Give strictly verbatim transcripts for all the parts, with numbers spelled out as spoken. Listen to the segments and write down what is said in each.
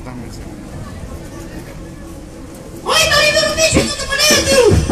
¡Ay, no le veo un bicho! ¡No te molestes!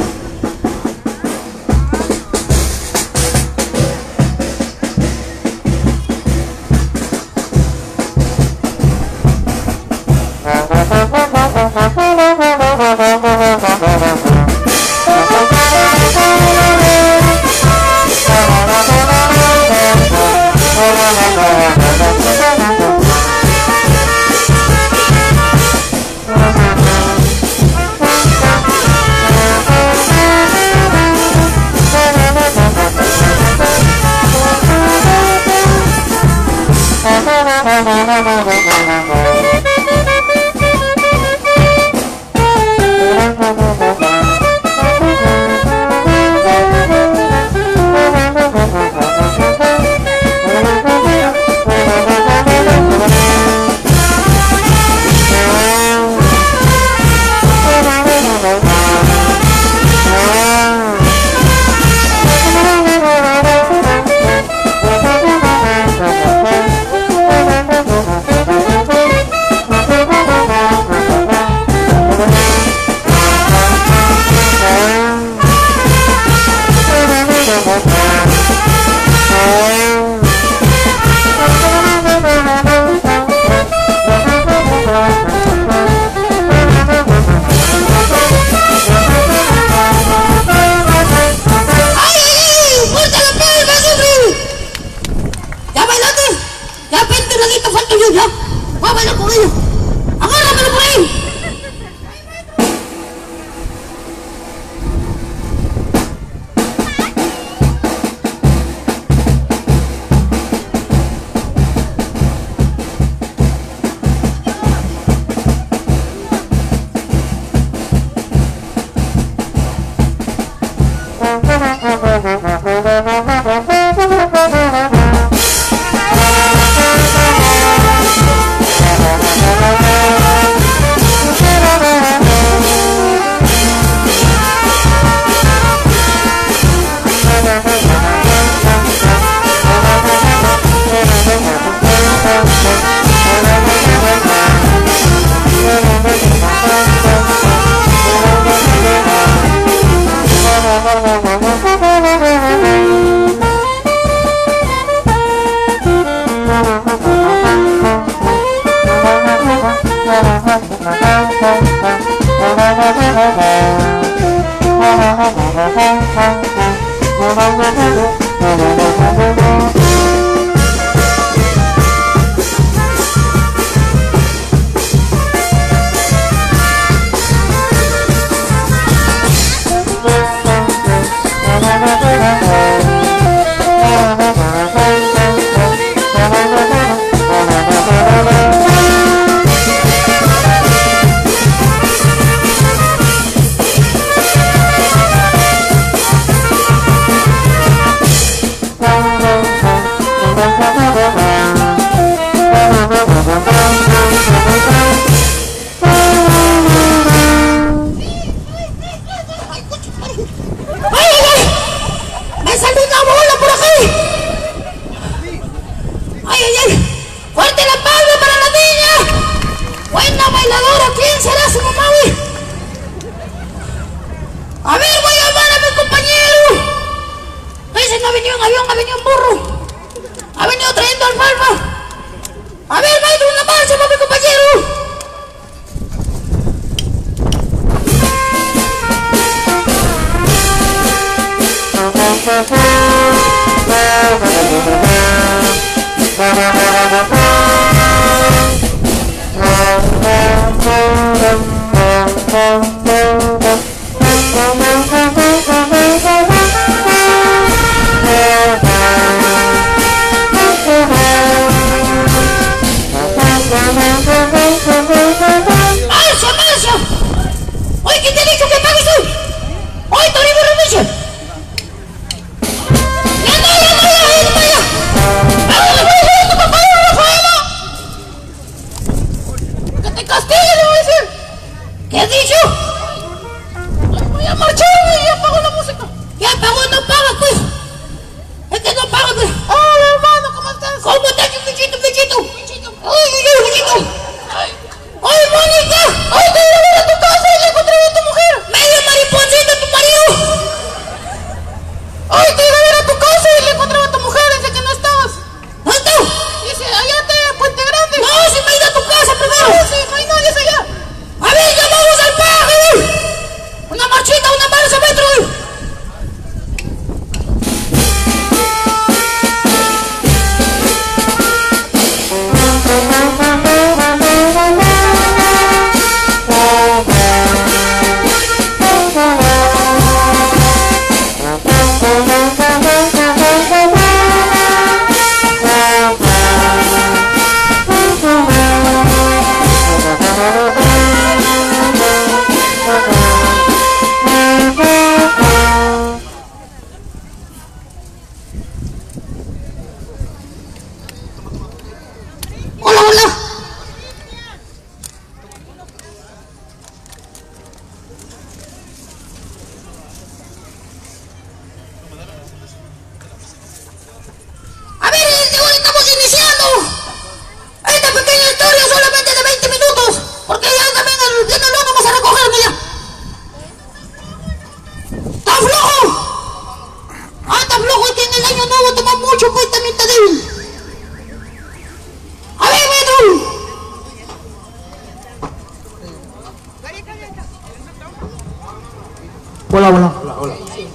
Hola, hola, hola, hola.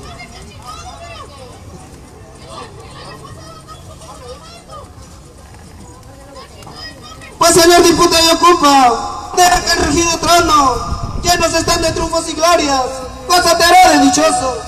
Pues señor diputado y ocupa, deja que el regido trono llenos están de triunfos y glorias. Gózate de dichoso.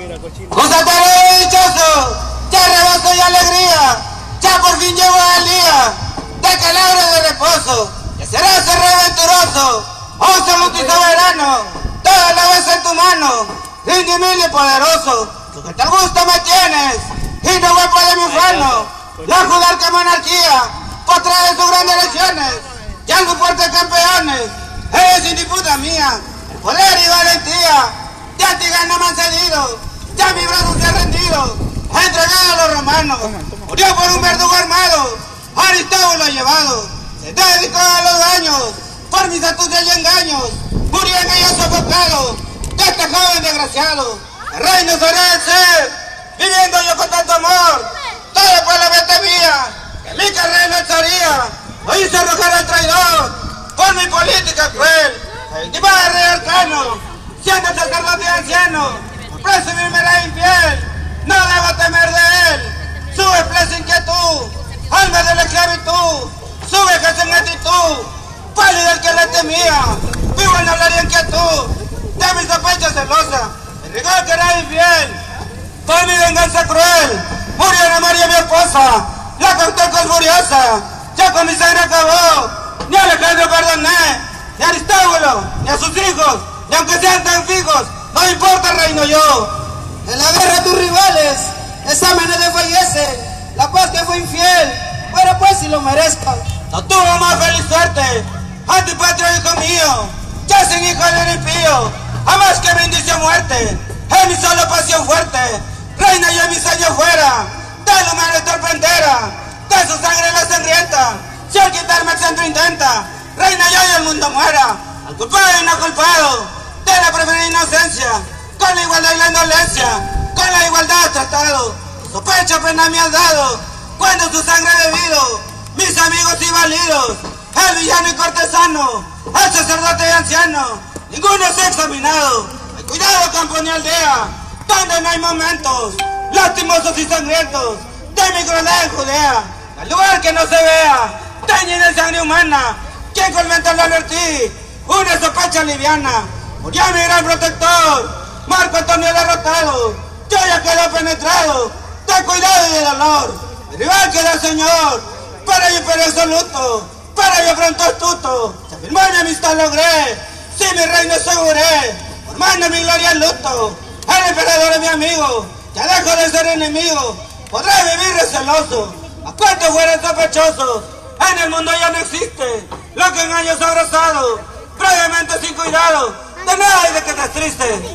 Gózate de dichoso. Ya rebozo y alegría. Ya por fin llegó el día de que labre de reposo. Que serás el rey venturoso. Oh absoluto y soberano. Toda la vez en tu mano. Indimible y poderoso. Tú que tal gusto me tienes. Y no hueco de mi ufano. La judarca monarquía. Por través de sus grandes elecciones. Ya los fuertes campeones. Eres sin disputa mía. El poder y valentía. Ya ti gana me han cedido. Ya mi brazo se ha rendido. Ha entregado a los romanos. Murió por un verdugo armado. Aristóbulo ha llevado. Se dedicó a los daños. Por mis astucias y engaños. Murió en ellos sofocado. De este joven desgraciado. El reino será el ser. Viviendo yo con tanto amor. Todo por la mente mía. Que mi carrera no echaría. Hoy hizo arrojar al traidor. Por mi política cruel. El tipo de rey arcano. Siendo sacerdote y anciano. Presumirme la infiel. No debo temer de él. Sube plesa inquietud. Alma de la esclavitud. Sube que sin actitud. Pálido el que le temía. Vivo en hablar y inquietud. De mi sospecha celosa. El rigor que era infiel. Por mi venganza cruel. Murió Ana María mi esposa. La corté con furiosa. Ya con mi sangre acabó. Ni a Alejandro perdoné. Ni a Aristóbulo. Ni a sus hijos. Ni aunque sean tan fijos. No importa, reino yo. En la guerra tus rivales, exámenes de fallecen. La paz que fue infiel, pero pues si lo merezcan. No tuvo más feliz suerte. Antipatrio hijo mío. Ya sin hijo del impío. Jamás que bendición muerte. Es mi solo pasión fuerte. Reina yo en mis años fuera. Del humano torpentera. De su sangre la sangrienta. Si al quitarme el centro intenta. Reina yo y el mundo muera. Al culpado y no culpado. De la preferida inocencia. Con la igualdad y la indolencia. Con la igualdad tratado. Sospecha pena me has dado. Cuando su sangre he bebido. Mis amigos y válidos. El villano y cortesano. El sacerdote y anciano. Ninguno es examinado. Hay cuidado campo ni aldea. Donde no hay momentos lastimosos y sangrientos. De mi crueldad en Judea. Al lugar que no se vea. Teñido en sangre humana. Quien con mental lo advertí. Una sospecha liviana. Murió mi gran protector. Marco Antonio derrotado. Yo ya quedé penetrado. Ten cuidado y de dolor. El rival queda el Señor. Para yo imperioso luto. Para yo pronto astuto. Se afirmó mi amistad logré. Si mi reino aseguré. Formando mi gloria en luto. El emperador es mi amigo. Ya dejo de ser enemigo. Podré vivir receloso. A cuantos fueran sospechosos. En el mundo ya no existe lo que en años ha abrazado. Previamente sin cuidado. De nada hay de que estés triste.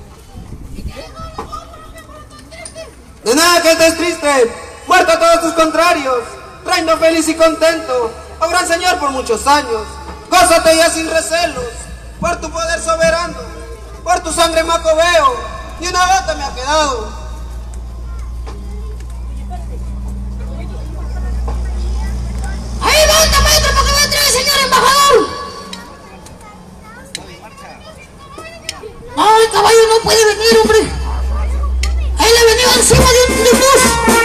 De nada que estés triste. Muerto a todos tus contrarios. Reino feliz y contento. Obra el Señor por muchos años. Gózate ya sin recelos. Por tu poder soberano. Por tu sangre macobeo. Ni una gota me ha quedado. Ahí va, maestro, para que me entre el señor embajador. No, el caballo no puede venir, hombre. Ahí le venía encima de un, de un bus.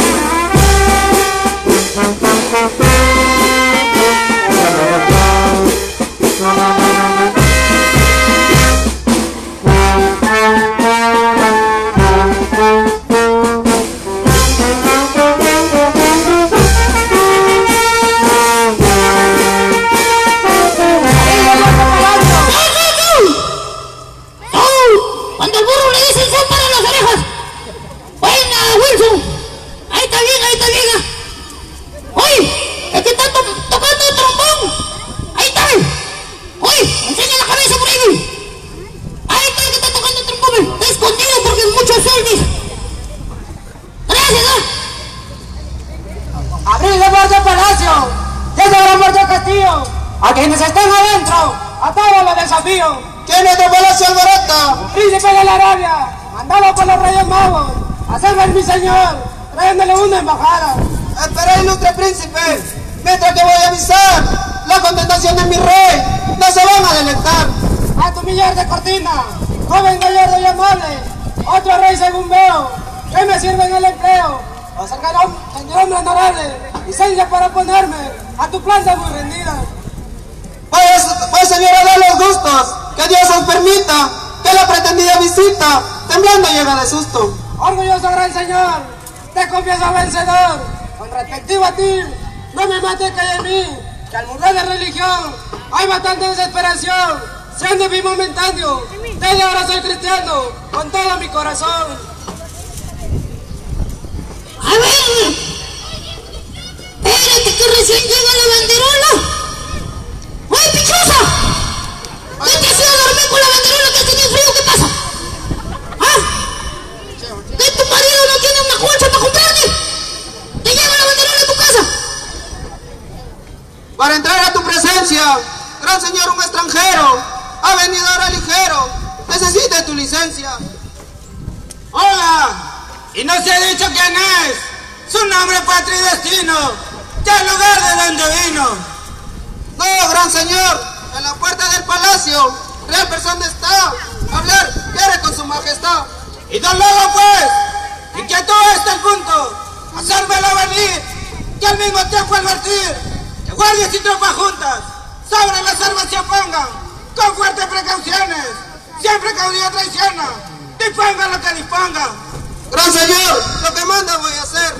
A quienes están adentro, a todos los desafío. ¿Quién es de Palacio Alborota? Príncipe de la Arabia, mandado por los Reyes Magos. A ser mi señor, tráendole una embajada. Espera, ilustre príncipe, mientras que voy a avisar la contestación de mi rey. No se van a delectar. A tu millar de cortina, joven gallardo y amable, otro rey según veo, que me sirve en el empleo. O sacar a un señor hombre honorable, licencia para oponerme a tu planta muy rendida. Pues, pues señora, de los gustos, que Dios os permita que la pretendida visita, temblando llega de susto. Orgulloso gran señor, te confieso vencedor, con respectivo a ti, no me mates que hay en mí, que al mudar de religión hay bastante desesperación, siendo mi momentáneo, desde ahora soy cristiano, con todo mi corazón. A ver, espérate que recién llega la banderola. ¡Oye, pichosa! ¿Qué te hacía dormir con la banderola que has tenido frío? ¿Qué pasa? ¿Ah? ¿Que tu marido no tiene una colcha para comprarte? ¿Te lleva la banderola a tu casa? Para entrar a tu presencia, gran señor, un extranjero, ha venido ahora ligero, necesita tu licencia. Hola, y no se ha dicho quién es, su nombre, patria y destino, ya el lugar de donde vino. No, gran señor, en la puerta del palacio, real persona está, hablar quiere con su majestad. Y don luego pues, y que todo está el punto, hacérmelo venir, que al mismo tiempo advertir, que guardias y tropas juntas, sobre las armas se opongan, con fuertes precauciones, siempre caudillo traiciona, disponga lo que disponga. Gran señor, lo que manda voy a hacer.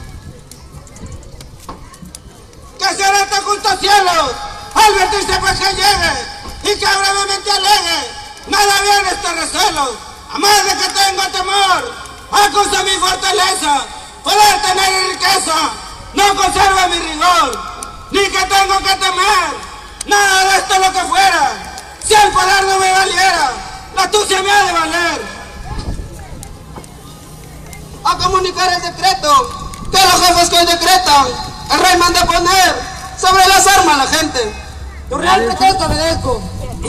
Que será este justo cielo, advertirse pues que llegue, y que brevemente alegue, nada bien este recelo, a más de que tengo temor, acusa mi fortaleza, poder tener riqueza, no conserva mi rigor, ni que tengo que temer, nada de esto lo que fuera, si el poder no me valiera, la astucia me ha de valer. A comunicar el decreto, que los jefes que hoy decretan, el rey manda poner sobre las armas a la gente. Tu real pretexto obedezco.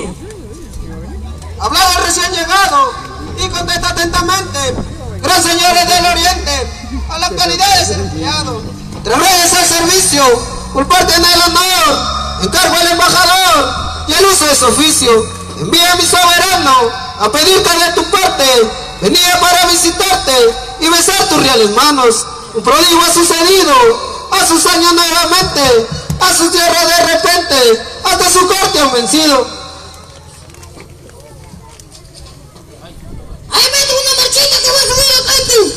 Habla el recién llegado y contesta atentamente, gran señores del oriente, a la actualidad es el empleado. Tres reyes al servicio, culparte en el honor, encargo al embajador y el uso de su oficio. Envía a mi soberano a pedirte de tu parte, venía para visitarte y besar tus reales manos. Un prodigio ha sucedido, a sus años nuevamente, a su tierra de repente, hasta su corte han vencido. ¡Ahí vete una marchita que va a subir a Caipú!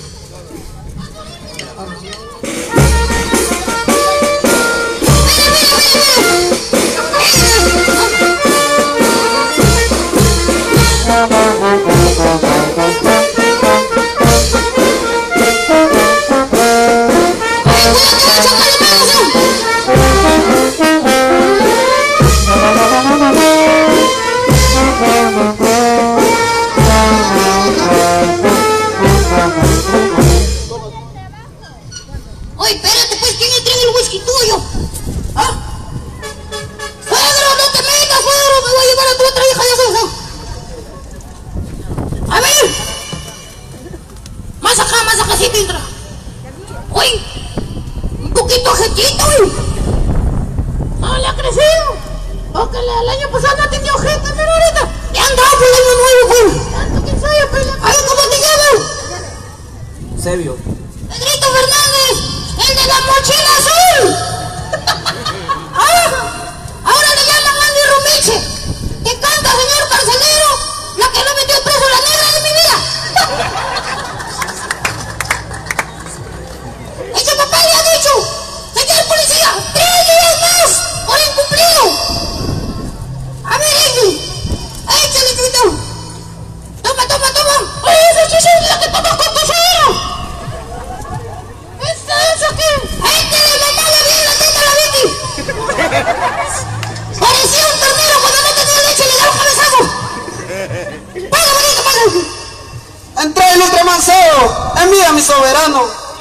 Oye, espérate, pues, ¿quién entrega el whisky tuyo? ¿Ah? ¡Suegro, no te metas, suegro! ¡Me voy a llevar a tu otra hija de eso! A ver. Más acá, más acá, sí, entra. Uy, un poquito ajetito, uy. No le ha crecido. Porque el, el año pasado no tenía ojete, pero ahorita ya andaba por el año nuevo, pues. Tanto que soy, pues. A ver, ¿cómo te llamas? Sebio. Pedrito Fernández, el de la mochila azul. Ah, ahora le llaman Andy Rumiche. ¿Qué canta, señor carcelero? La que no metió preso la negra de mi vida. Ese papá le ha dicho, señor policía, tres días más por incumplido. A ver, Andy, échale, grito. Toma, toma, toma. Oye, esa chicha es la que tomas con tu suegro. ¿Eso qué? ¡Ay, que la mamá la vi, la teta la Vicky! Parecía un ternero cuando no tenía leche y le daba un cabezazo. ¡Paga, bonito, paga! Entré ilustre mancebo, envía a mi soberano.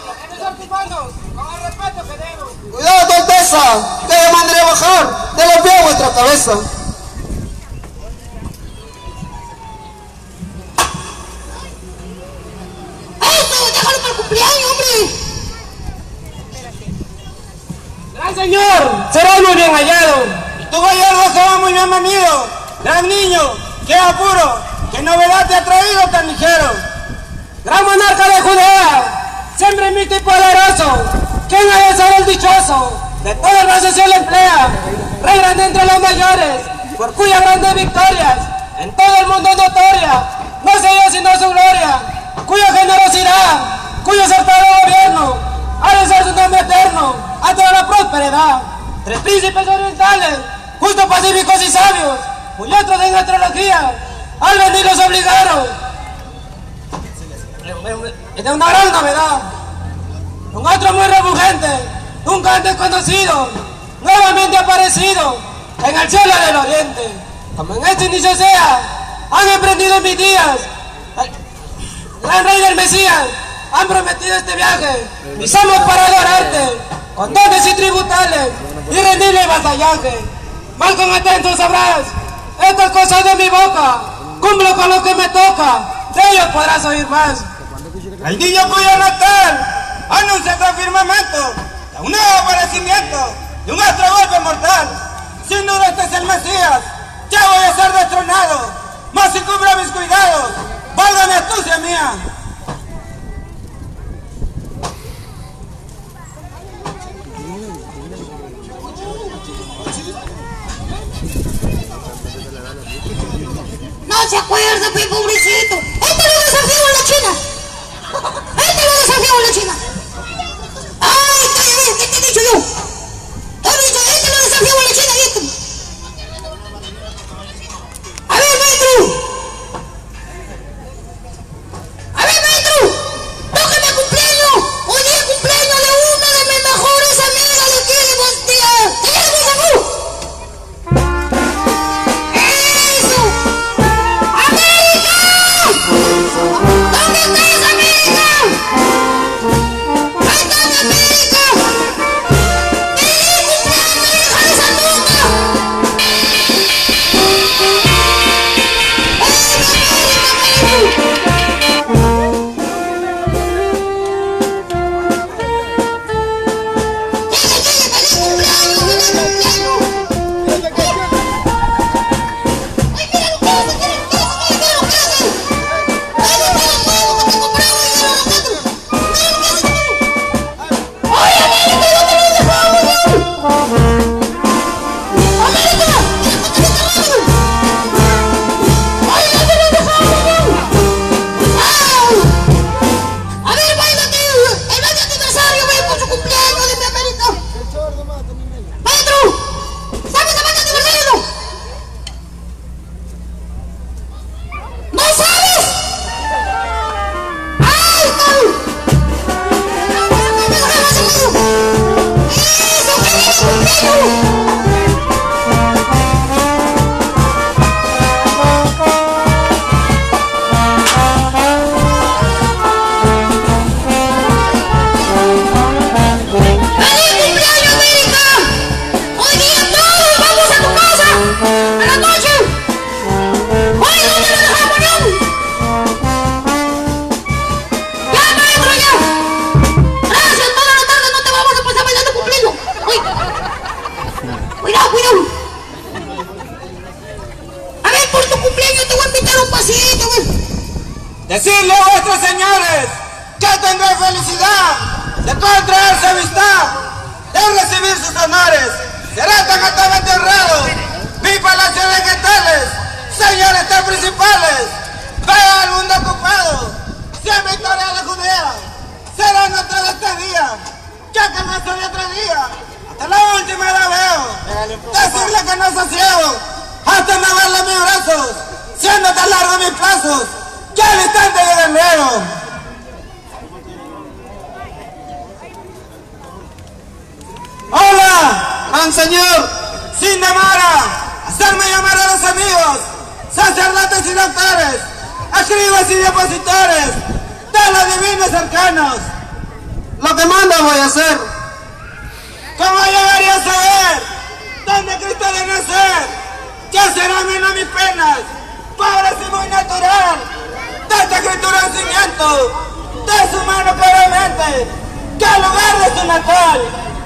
Cuidado, tu alteza, que yo mandaré bajar de los pies a vuestra cabeza. ¡Eso! ¡Déjalo para el cumpleaños, hombre! Gran señor, será muy bien hallado. Y tu gallardo se va muy bien manido, gran niño, qué apuro, ¿qué novedad te ha traído tan ligero? Gran monarca de Judea, siempre invicto y poderoso, ¿quién ha de ser el dichoso? De todo el brazo se le emplea, rey grande entre los mayores, por cuyas grandes victorias, en todo el mundo notoria, no se ve sino su gloria, cuya generosidad, cuyo acertado gobierno, ha de ser su nombre eterno, a toda la prosperidad. Tres príncipes orientales, justos, pacíficos y sabios, cuyos otros en astrología, al venir los obligaron. Es de una gran novedad, un otro muy refulgente, nunca antes conocido, nuevamente aparecido en el cielo del oriente. Como en este inicio sea, han emprendido mis días, el gran rey del Mesías, han prometido este viaje, y somos para adorarte, con dones y tributales, y rendirle vasallaje. Mal con atento sabrás, estas cosas de mi boca, cumplo con lo que me toca, de ellos podrás oír más. El niño cuyo natal anuncia con firmamento de un nuevo aparecimiento y un otro golpe mortal. Sin duda este es el Mesías, ya voy a ser destronado, mas si cubro mis cuidados, válgame astucia mía. No se acuerda, pues, pobrecito. Este lo desafío en la China. Este lo desafío en la China. Ay, ¿qué, qué te he dicho yo? Te he dicho, este lo desafío en la China y este. A ver, maestro. A ver, maestro. Tócame cumpleaños. Hoy día es cumpleaños de una de mis mejores amigas de aquí de Bostia. ¿Qué le desafío? ¡Eso! ¡América! ¿Dónde estás, América? ¡Ahí está mi América! ¡Feliz cumpleaños, hija de Sandunga! Decirle a vuestros señores que tengo felicidad de contraer su amistad, de recibir sus honores. Será tan altamente honrado mi palacio de Getales, señores tan principales. Vea al mundo ocupado, siempre victoria de Judea. Será nuestra de este día, ya que no soy otro día. Hasta la última la veo. Decirle que no sosiego, hasta no verle mis brazos, siendo tan largos mis plazos. ¡Ya al instante de enero! ¡Hola! ¡Gran señor! ¡Sin demora! ¡Hacerme llamar a los amigos! ¡Sacerdotes y doctores! ¡Escribas y depositores! ¡De los divinos arcanos! Lo que manda voy a hacer. ¿Cómo llegaría a saber dónde Cristo de nacer? ¿Qué será menos mis penas? Pobre y muy natural. De esta escritura en cimiento, de su mano claramente, que al lugar de su natal.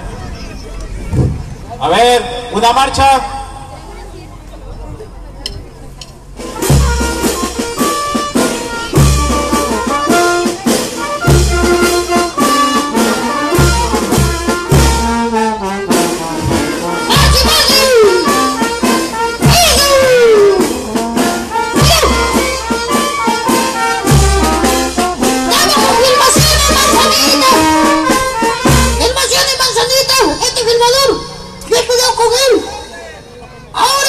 A ver, una marcha.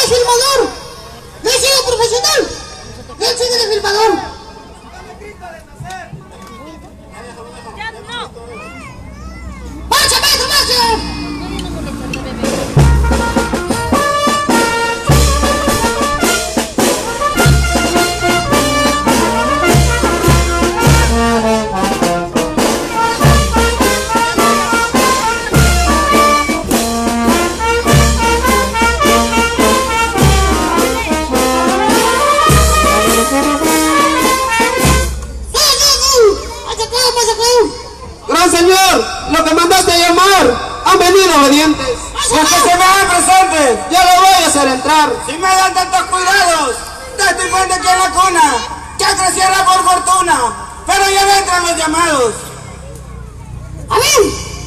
filmador. No he sido profesional. No he sido de filmador. ¡Marcha, maestro, marcha! Gran señor, lo que mandaste a llamar, han venido obedientes. ¿Por qué se me dan presentes? Ya lo voy a hacer entrar. Si me dan tantos cuidados, tanto infante que en la cuna, que creciera por fortuna, pero ya no entran los llamados. A ver,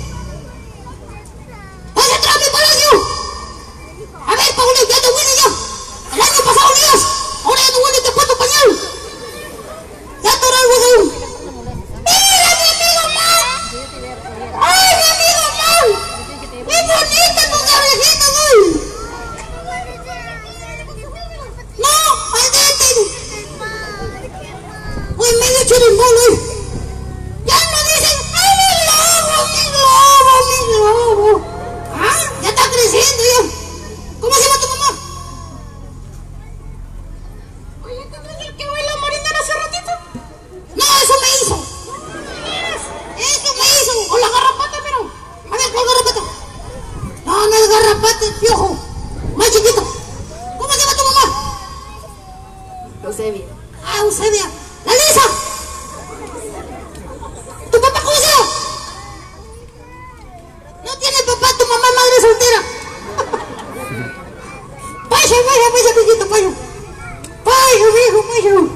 vas a entrar a mi palacio. A ver, Paula, ya no huele ya. El año pasado olías, ahora ya no huele, te puesto pañal. Ya te hará algo de ¡mira, mi amigo Mau! ¡Ay, mi amigo Mau! ¡Qué bonita tus orejitas hoy! ¡No! ¡Al dente! ¡Uy, medio chirimbolo hoy! ¡Ya no dicen! ¡Ay, mi globo, mi globo, mi globo! ¡Ah! ¡Ya está creciendo ya! ¿Cómo se llama tu mamá? Oye, ¿tú no es el que baila marinera hace ratito? ¡No, eso me hizo! ¡Eso me hizo! ¡O la garrapata, pero! A ver, ¿cuál garrapata? No, no es garrapata, es piojo. Más chiquito. ¿Cómo se llama tu mamá? Eusebia. Ah, Eusebia. ¡La Lisa! ¿Tu papá cómo se llama? No tiene papá, tu mamá es madre soltera. Vaya, vaya, vaya, mijito, vaya. Vaya, viejo, vaya.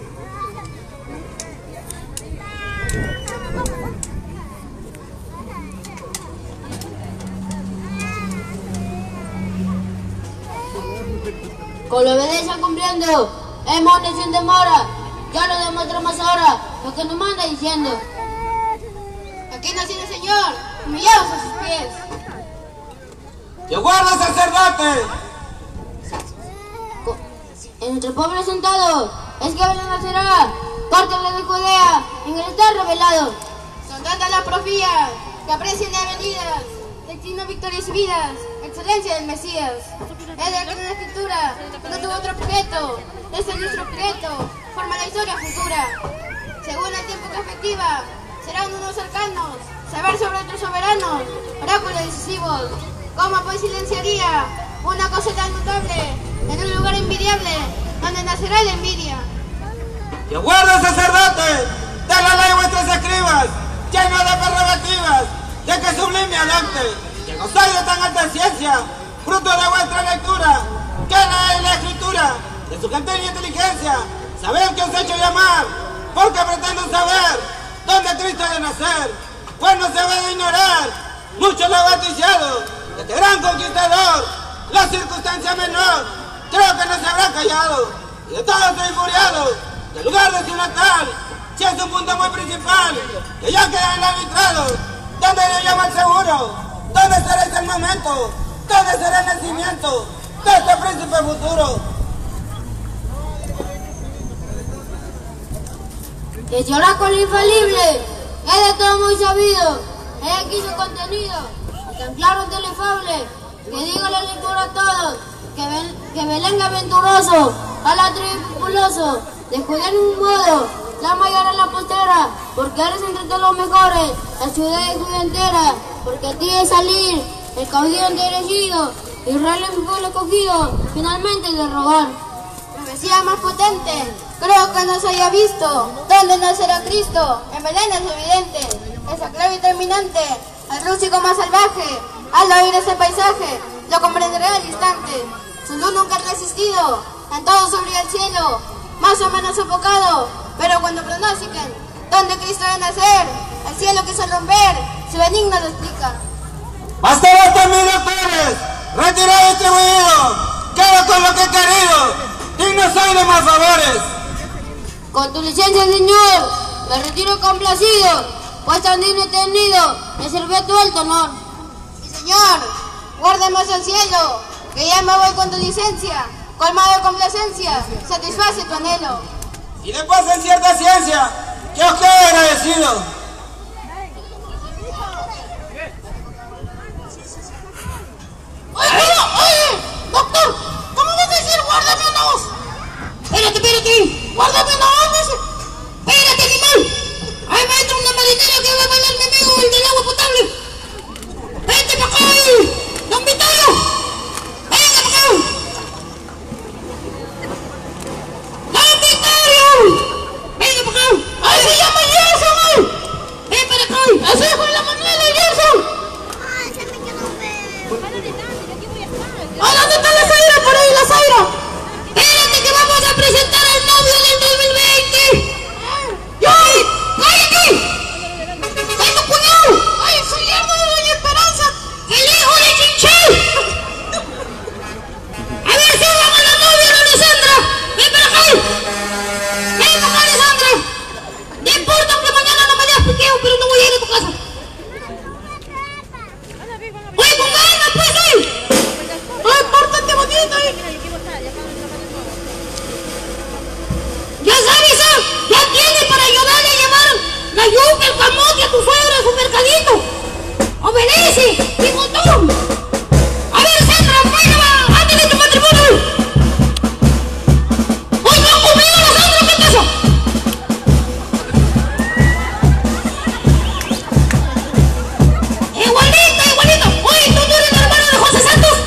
Con la obediencia cumpliendo, hemos de sin demora. Ya lo demostramos ahora, lo que nos manda diciendo. Aquí nació el Señor, humillados a sus pies. ¡Que guarda, sacerdote! Entre pobres sentados, es que Belén nacerá. Córtenle de Judea, en el estar revelado. Son tantas las profías que aprecian de avenidas, destino victorias y vidas, excelencia del Mesías. Es de la escritura, no tuvo otro objeto, este es nuestro objeto, forma la historia futura. Según el tiempo que efectiva, serán unos cercanos, saber sobre otros soberanos, oráculos decisivos. ¿Cómo pues silenciaría una cosa tan notable en un lugar envidiable donde nacerá la envidia? ¡Que guarda, sacerdote! ¡De la ley vuestras escribas, lleno de prerrogativas, de que sublime adopte, que gozáis de tan alta ciencia, fruto de vuestra lectura, que la, la escritura, de su gentil y inteligencia, sabed que os he hecho llamar, porque pretendo saber dónde Cristo ha de nacer, pues no se debe de ignorar, muchos lo han batizado, de este gran conquistador, la circunstancia menor, creo que no se habrá callado, y de todo estoy furiado, del lugar de su natal, si es un punto muy principal, que ya queda en el arbitrado, donde le llaman seguro, dónde será ese momento, dónde será el nacimiento de este príncipe futuro. Ese oráculo infalible es de todo muy sabido, es aquí su contenido, es tan claro y inefable, que diga la lectura a todos, que, Bel que Belén aventuroso, al atribuloso, de Judea en un modo, la mayor en la postera, porque eres entre todos los mejores, la ciudad de Judea entera, porque a ti de salir, el caudillo enderecido, Israel en mi pueblo escogido, finalmente de robar. Profecía más potente, creo que no se haya visto, ¿dónde nacerá Cristo? En Belén es evidente, esa clave determinante, el rústico más salvaje, al oír ese paisaje, lo comprenderé al instante, su luz nunca ha resistido, en todo sobre el cielo, más o menos sofocado, pero cuando pronostican, ¿dónde Cristo debe nacer? El cielo quiso romper, su benigno lo explica. ¡Basta, basta, mis doctores! ¡Retirado y distribuido! ¡Quedo con lo que he querido! ¡Digno soy de más favores! Con tu licencia, Señor, me retiro complacido, pues tan digno y tenido, me sirvió tu alto honor. Y Señor, guárdame hacia el cielo, que ya me voy con tu licencia, colmado de complacencia, satisface tu anhelo. Y después en cierta ciencia, que os quede agradecido. Oye, oye, oye, doctor, ¿cómo vas a decir guárdame una voz? Espérate, espérate, guárdame una voz, dice. Espérate, animal. Ahí va a entrar una marinera que va a bailar mi amigo, el del agua potable. Vente para acá, don Vitorio. Venga para acá. Don Vitorio. Venga para acá. Ahí se llama Gerson, ay. Ven para acá. Así es con la Manuela Gerson. ¿A dónde está la Zaira? Por ahí, la Zaira. Espérate que vamos a presentar al novio del dos mil veinte. ¡Yo! ¡Cállate! ¡Soy tu cuñado! ¡Ay, soy yerno de Doña Esperanza! ¡El hijo de Chinchel! A ver, suban a la novia de Alessandra. ¡Ven para acá! ¡Ven para acá, Alessandra! No importa que mañana no me des piqueo, pero no voy a ir a tu casa. ¡Oye, con ganas, pues, hoy! ¡Ay, pórtate bonito! Ya sabes, ¿eh? Ya tienes para ayudarle a llevar la yuca, el camote a tu suegra a su mercadito. Obedece, bigotón. A ver, Sandra, muévela antes de tu matrimonio. ¡Oye, no conmigo, la Sandra, qué es eso! Igualito, igualito. Oye, ¿tú no eres la hermana de José Santos?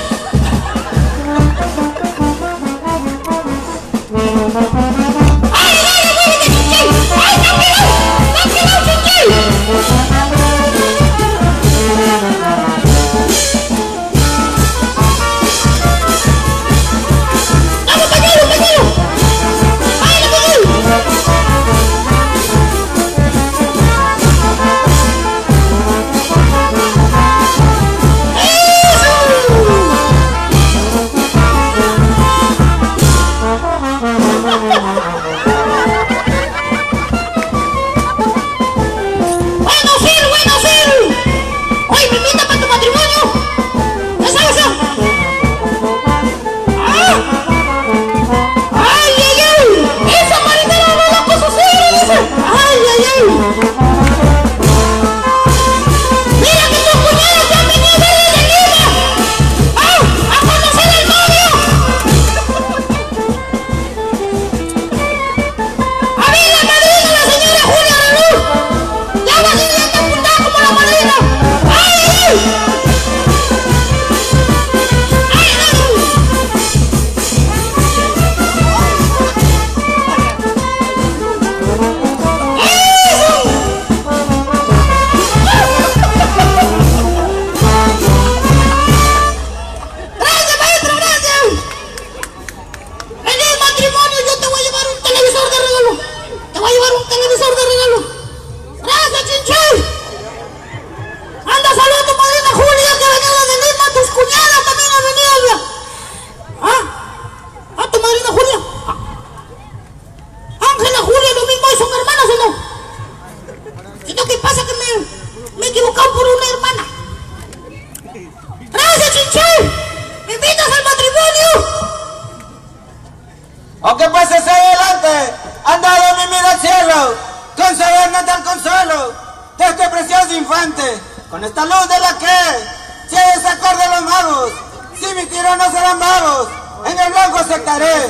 Aunque pases adelante, han dado mi mira al cielo, con saber natal consuelo de este precioso infante, con esta luz de la que, si hay desacuerdo de los magos, si mis tiros no serán vagos, en el blanco aceptaré.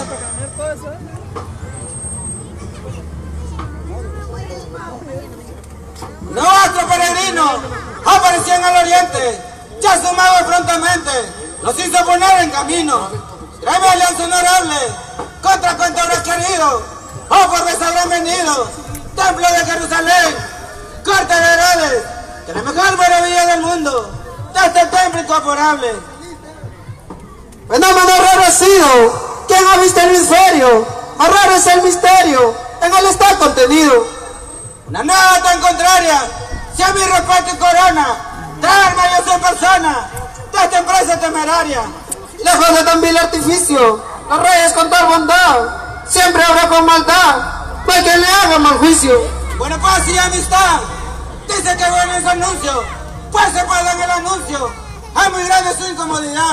Nuestro peregrino apareció en el oriente, ya su mago prontamente nos hizo poner en camino. Traeme alianza honorable, contra cuanto habrás querido, oh por vez habrán venido, templo de Jerusalén, corte de Herodes, que la mejor maravilla del mundo, de este templo incorporable. Fenómeno raro ha sido, ¿quién ha visto el hemisferio? Más raro es el misterio, en él está contenido. Una nada tan contraria, si a mi respeto y corona, traerme yo soy persona, de esta empresa temeraria. Lejos de tan vil artificio, los reyes con tal bondad, siempre habrá con maldad, no hay quien le haga mal juicio. Buena paz y amistad, dice que bueno es su anuncio, pues se paga en el anuncio, es muy grande su incomodidad.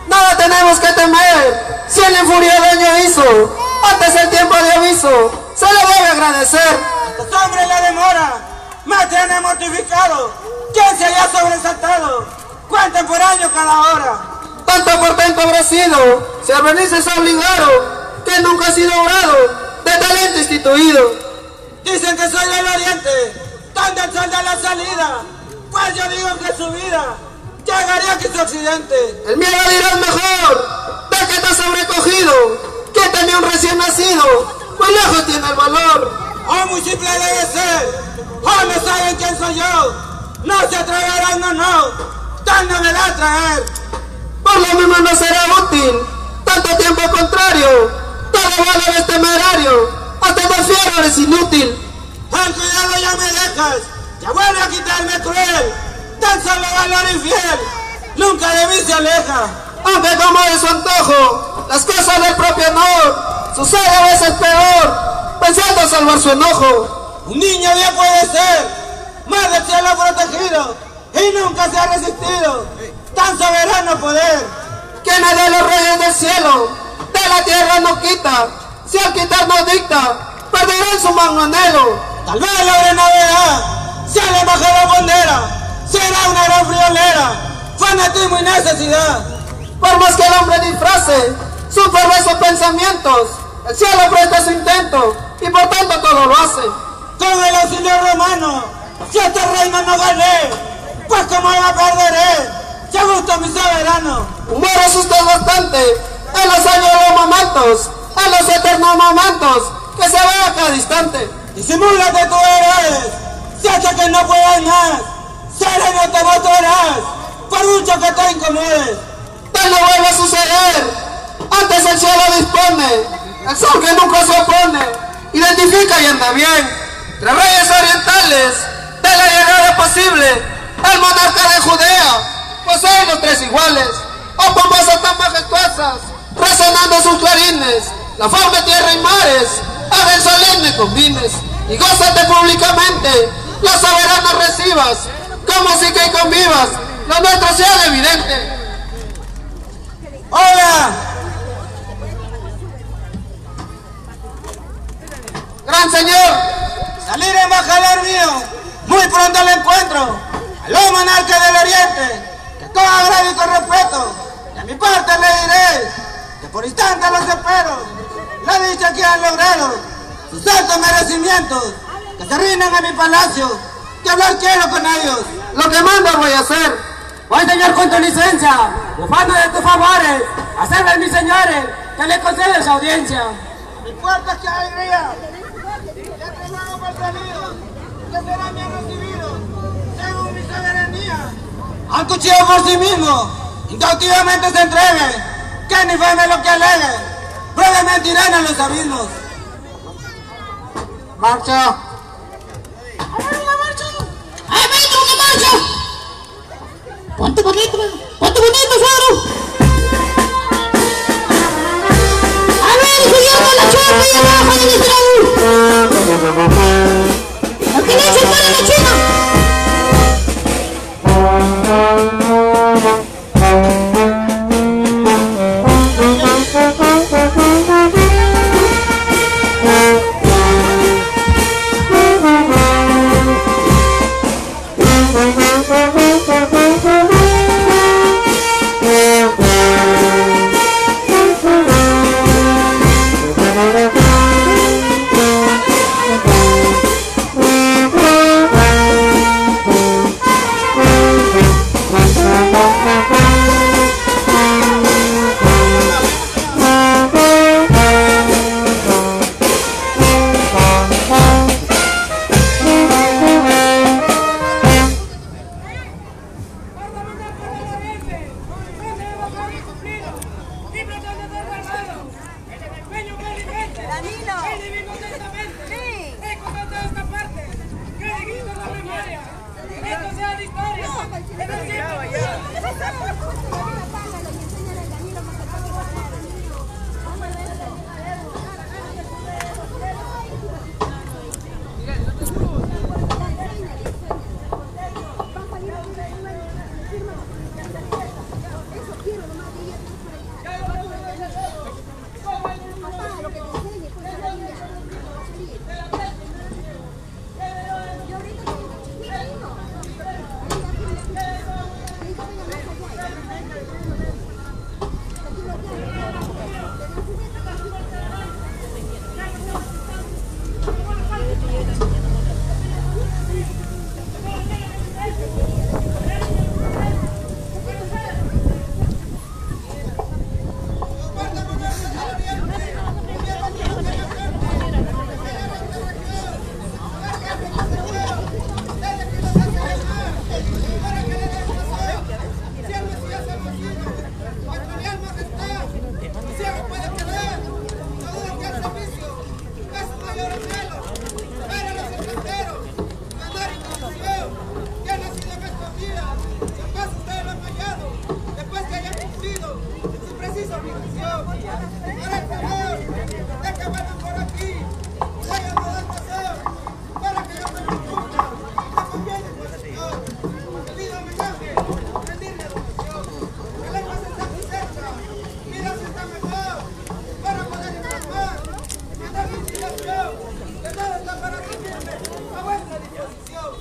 Nada tenemos que temer, si el enfuriado año hizo, antes el tiempo de aviso, se le debe agradecer. Los hombres la demora, me tiene mortificado, ¿quién se haya sobresaltado? Cuenten por año cada hora. Tanto portento habrá sido, si albenices obligaron, que nunca ha sido obrado, de talento instituido. Dicen que soy del oriente, tan del sol de la salida, pues yo digo que su vida llegaría aquí su occidente. El miedo dirá mejor, de que está sobrecogido, que tenía un recién nacido, muy lejos tiene el valor. Oh, muy simple debe ser, oh, no saben quién soy yo, no se atreverán, no, no, tal novedad traer. Por lo mismo no será útil, tanto tiempo contrario, todo valor es temerario, hasta el fierro es inútil. Al cuidado ya me dejas, ya vuelve a quitarme cruel, tan solo valor infiel, nunca de mí se aleja. Aunque como de su antojo, las cosas del propio honor, sucede a veces peor, pensando salvar su enojo. Un niño bien puede ser, más del cielo protegido, y nunca se ha resistido, tan soberano poder. Quien es de los reyes del cielo, de la tierra no quita, si al quitar no dicta, perderá en su magno anhelo. Tal vez logre novedad, si al embajador pondera, será una gran friolera, fanatismo y necesidad. Por más que el hombre disfrace sus perversos pensamientos, el cielo presta su intento y por tanto todo lo hace. Con el auxilio romano, si este reino no gané, pues como la perderé, si gusta mi soberano. Humor asusta bastante en los años de los momentos, en los eternos momentos que se ve a cada instante. Disimúlate tú eres, si hasta que no puedas más, sereno te mostrarás, por mucho que te incomodes. Tal no vuelve a suceder, antes el cielo dispone, el sol que nunca se opone, identifica y anda bien. Tres reyes orientales, de la llegada posible, el monarca de Judea, posee los tres iguales, o pomposas tan majestuosas, resonando sus clarines, la fauna, tierra y mares, hagan solemne convines, y gózate públicamente, los soberanos recibas, como si que convivas, lo nuestro sea evidente. ¡Hola! Gran señor, Salir embajador mío, muy pronto lo encuentro, a los monarcas del oriente, que con agrado y con respeto, de mi parte le diré, que por instante los espero, la dicha que han logrado, sus altos merecimientos, que se rinden a mi palacio, que hablar quiero con ellos. lo que manda voy a hacer. Voy, señor, con tu licencia, ufano de tus favores, hacerle mis señores, que le concedes audiencia. Mi puerta que alegría, ya te luego por salido, que será bien recibido, según mi soberanía. Han cuchillo por sí mismo, incautivamente se entregue, que ni feme lo que alegue, brevemente irán a los abismos. Marcha. ¡Ay, maestro, una marcha! ¡Ponte bonito, ponte bonito, suegro! A ver, subiendo la chapa y abajo del estrado. ¿Por qué no se para la china?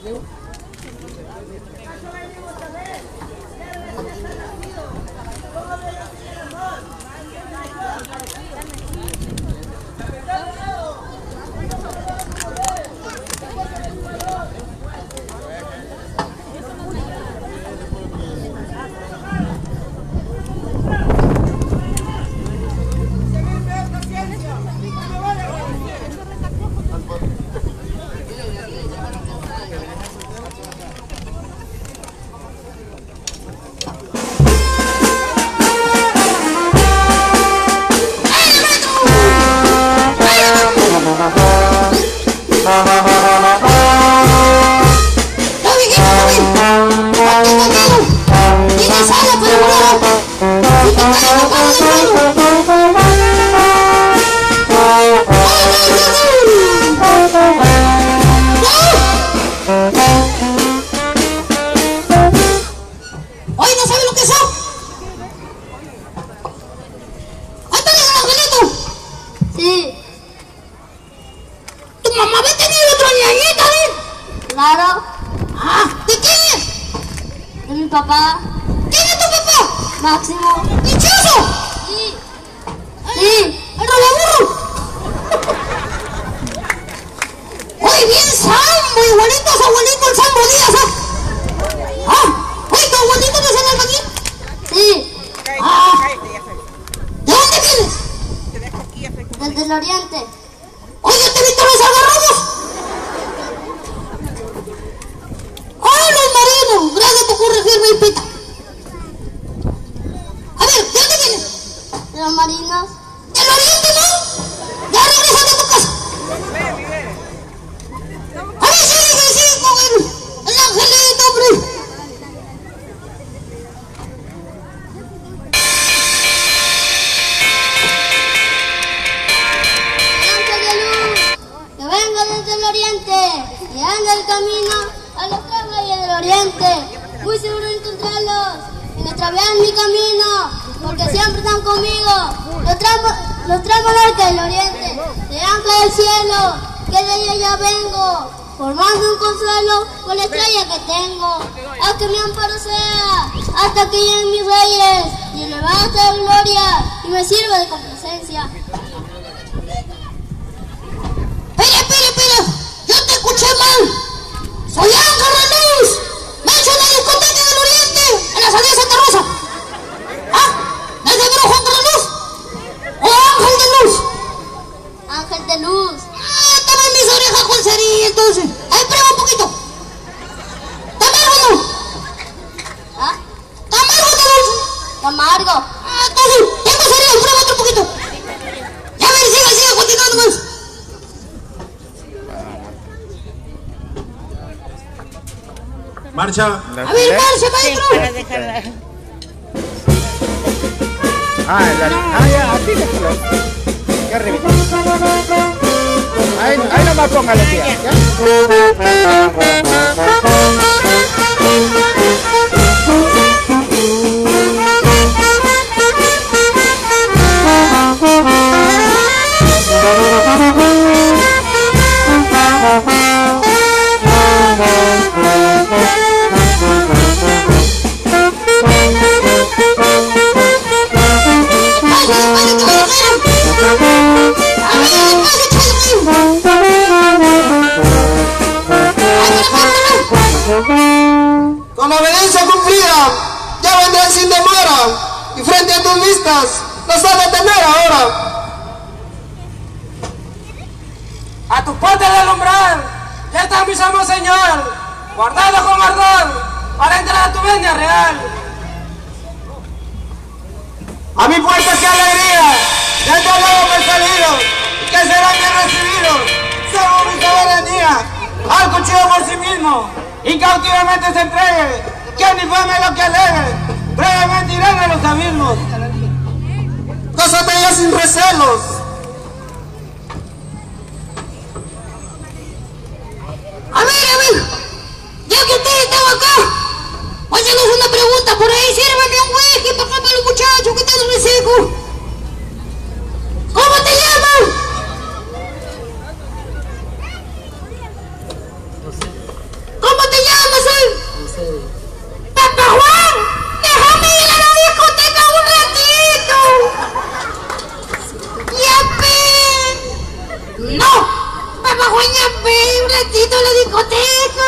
Marcha. A ver, marcha, maestro. Ah, la, ah, ya, así déjalo. Qué arriba. Ahí, ahí nomás póngale, tía. ¿Ya? Con la obediencia cumplida, ya vendré sin demora, y frente a tus vistas, los has de temer ahora. A tus puertas del umbral, ya está mi amo Señor, guardado con ardor, para entrar a tu venia real. A mi puerta qué alegría, ya te hablamos perseguidos, y que serán bien recibidos, según mi soberanía, al cuchillo por sí mismo, y cautivamente se entregue, que ni fame lo que alegue, brevemente irán a los abismos. Gózate ya sin recelos. A ver, a ver, ya que ustedes están acá, háganos una pregunta por ahí, sírvanme un whisky para acá para los muchachos que están muy secos. ¿Cómo te llamas? ¿Cómo completito la discoteca.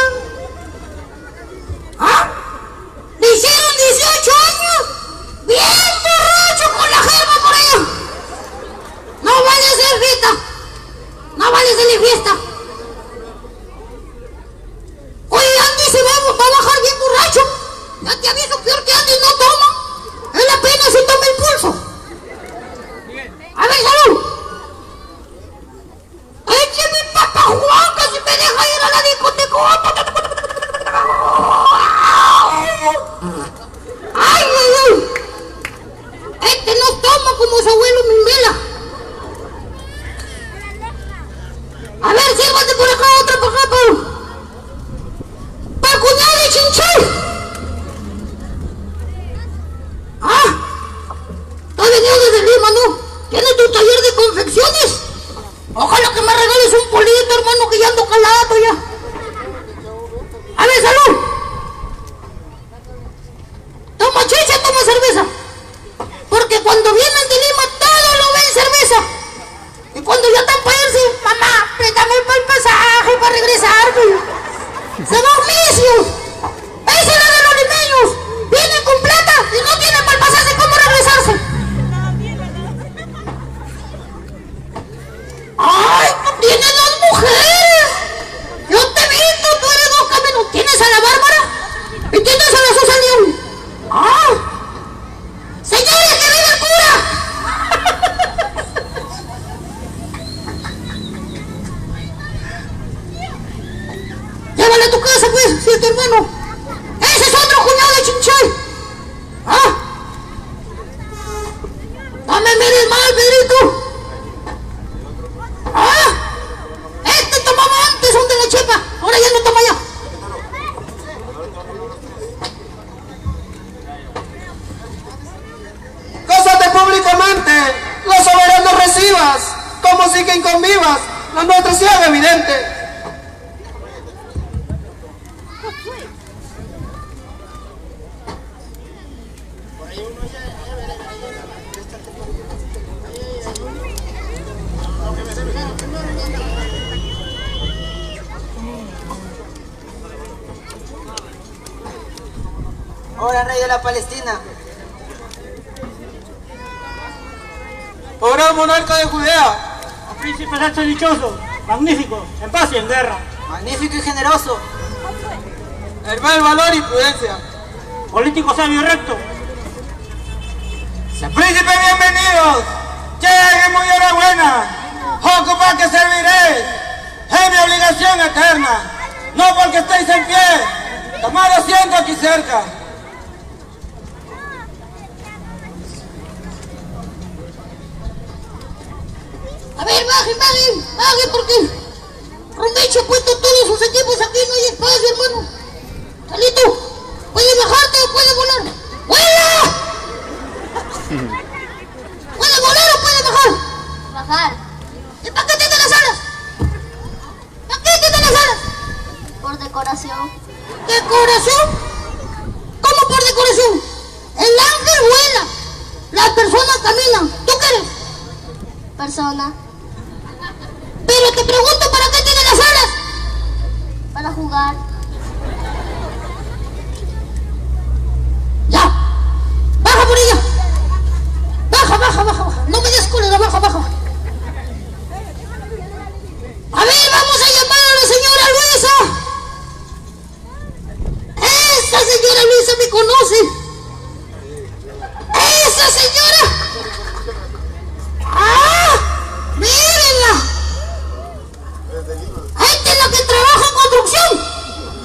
¿Ah? Le hicieron dieciocho años. Bien borracho con la germa por allá. No vale hacer fiesta. No vale hacerle fiesta. Oye, Andy se va, va a bajar bien borracho. Ya te aviso, peor que Andy no toma. Él apenas se toma el pulso. A ver, salud. Écheme papa Juanca si me deja ir a la discoteca. Ay, ay, ay. Este no toma como su abuelo Mimbela. A ver, sírvate por acá otra para acá, pero... para cuñado de Chinchón. Ah, tú has venido desde Lima, ¿no? ¿Tienes tu taller de confecciones? Ojalá que me regales un polito, hermano, que ya ando calado ya. A ver, salud. Toma chicha, toma cerveza. Porque cuando vienen de Lima todo lo ven cerveza. Y cuando ya están para irse, mamá, préstame para el pasaje para regresar. Se van misios. Esa es la de los limeños. Vienen con plata y no tienen para el pasaje cómo regresarse. ¡Ay! ¡Tienes dos mujeres! Yo te he visto, tú eres dos caminos. Tienes a la Bárbara y tienes a la Susan León. ¡Ah! ¡Señores, que vive el cura! Llévale a tu casa, pues, si es tu hermano. Ese es otro cuñado de Chinchay. ¿Ah? No me mires mal, Pedrito. ¡Ah! Este tomaba antes un de la chepa, ahora ya no toma ya. Gózate públicamente, los soberanos recibas, como siguen con vivas, la nuestra sean evidente. Ahora rey de la Palestina. Ahora monarca de Judea. Príncipe Nacho dichoso, magnífico, en paz y en guerra. Magnífico y generoso. Hermano, valor y prudencia. Político sabio y recto. Príncipe, bienvenidos. Lleguen muy enhorabuena. Poco para que serviré. Es mi obligación eterna. No porque estéis en pie. Tomad asiento aquí cerca. A ver, bajen, bajen, bajen, porque Romecho ha puesto todos sus equipos aquí, no hay espacio, hermano. Salito, ¿puedes bajarte o puedes volar? ¡Vuela! ¿Puedes volar o puedes bajar? Bajar. ¿Y para qué tiene las alas? ¿Para qué tiene las alas? Por decoración. ¿Decoración? ¿Cómo por decoración? El ángel vuela, las personas caminan. ¿Tú qué eres? Persona. Pero te pregunto, ¿para qué tiene las alas? Para jugar. Ya, baja por ella. Baja, baja, baja, baja. No me des cólera, baja, baja. A ver, vamos a llamar a la señora Luisa. Esa señora Luisa me conoce. Esa señora. ¡Ah! ¡Mírenla! Esta es la que trabaja en construcción.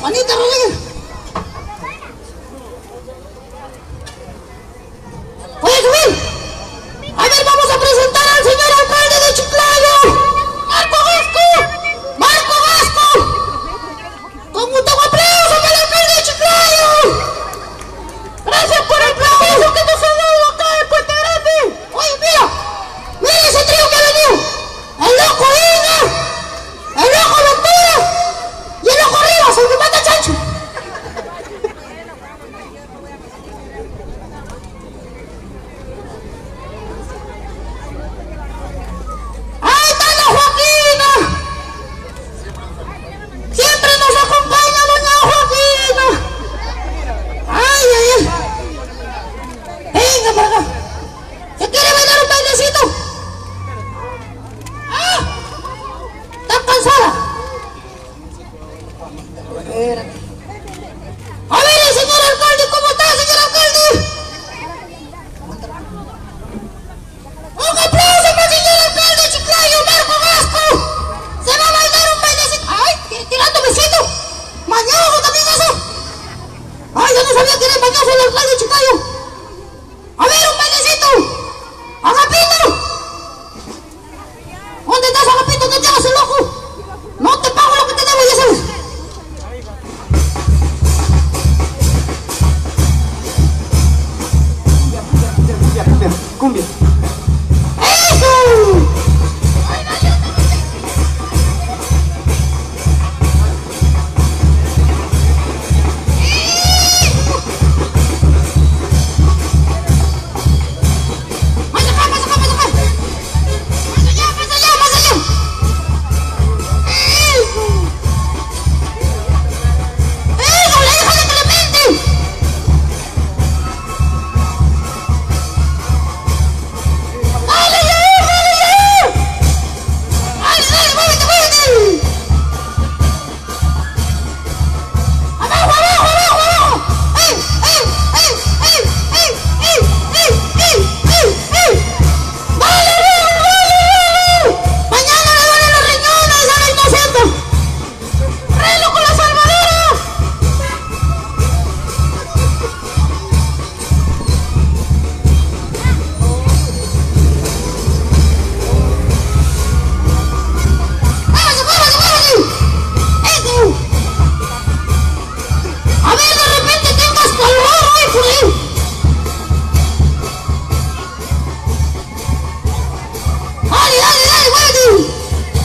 Juanita Rodríguez. ¿Puede subir? A ver, vamos a presentar al señor alcalde de Chiclayo, Marco Gasco. Marco Gasco. Con un aplauso para el alcalde de Chiclayo. Gracias por el aplauso que nos ha dado acá en Puente Grande. Oye, mira, mira ese trío que ha venido. El loco Ina, el loco Ventura y el loco Rivas, el que mata chancho. ¡Ahí está la Joaquina! Siempre nos acompaña doña Joaquina. ¡Ay, ay, ay! Venga para acá. ¿Se quiere bailar un bailecito? ¡Ah! ¿Estás cansada? A ver, el señor alcalde, ¿cómo está, señor alcalde? ¡Un aplauso para el señor alcalde de Chiclayo, Marco Gasco! ¡Se va a bailar un bailecito! ¡Ay, tirando besitos! ¡Mañoso también eso! ¡Ay, yo no sabía que era mañoso el alcalde de Chiclayo! ¡A ver, un bailecito! ¡Agapito! ¿Dónde estás, Agapito? No te hagas el ojo. No te pago lo que te debo, ya sabes. Cumbia. ¡Eso! ¡Más acá, más acá, más acá! ¡Más allá, más allá, más allá! ¡Eso! ¡Eso, la hija de Clemente! ¡Dale, ya, dale, ya! ¡Dale, dale, muévete, muévete! ¡Abajo, abajo, abajo, abajo! ¡Ey, ey, ey, ey, ey, ey, ey, ey, ey, ey! ¡Dale, dale, dale! ¡Mañana le duelen los riñones a la inocente! ¡Relo con la salvadora! ¡Muévase, muévase, muévase! ¡Eso! A ver, de repente tengas calor hoy por ahí. ¡Dale, dale, dale, muévete!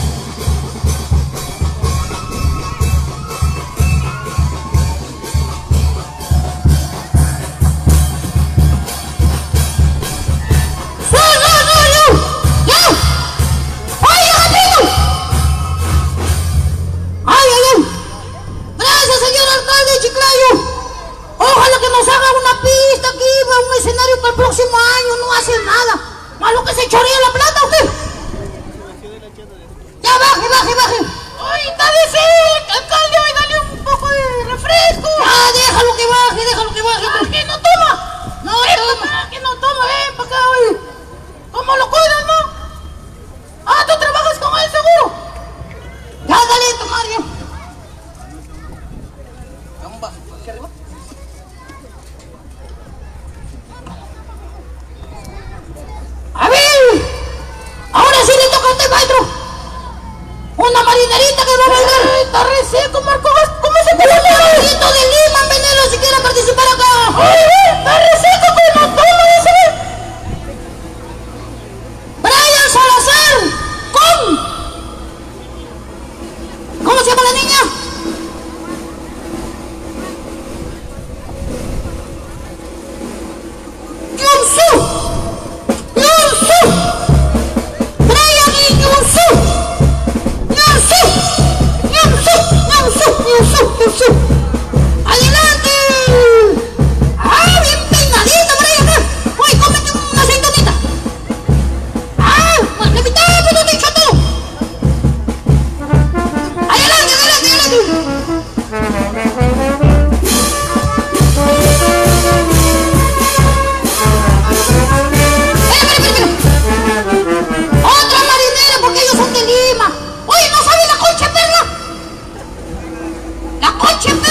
¡No, no, no, no! ¡Ya! ¡Oye, rápido! ¡Ay, ay, ay! Gracias, señor alcalde de Chiclayo. Ojalá que nos haga una pista aquí, un escenario para el próximo año. No hace nada. Malo que se chorea la plata, usted. Ya, baje, baje, baje. ¡Ay, está de sed, alcalde! ¡Ay, dale un poco de refresco! Ah, déjalo que baje, déjalo que baje. Ah, que no toma. No toma. Que no toma, ven para acá, oye. ¿Cómo lo cuidas, no? Ah, ¿tú trabajas con él, seguro? Ya, dale, tomar ya. A ver, ahora sí le toca a usted, maestro. Una marinerita que va a bailar. Está re seco, Marco Gasco. ¿Cómo se puede hacer? Un poquito de Lima, veneno, si quiere participar acá. Ay, está re seco, que no toma ese. Brian Salazar, con... ¿Cómo se llama la niña? Yunsu. Yunsu. Brian y Yunsu. Yunsu. Yunsu. Yunsu. Yunsu. Yunsu. ¡Adelante! ¡Ah, bien peinadita, Brian! ¡Uy, cómete una aceitunita! ¡Ah, pues le quitamos, no te he dicho todo! ¡Adelante, adelante, adelante! Concha